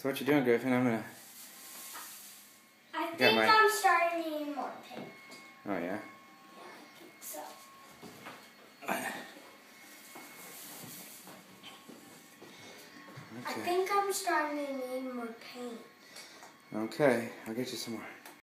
So what you doing, Griffin? I think I'm starting to need more paint. Oh, yeah? Yeah, I think so. Okay. I think I'm starting to need more paint. Okay, I'll get you some more.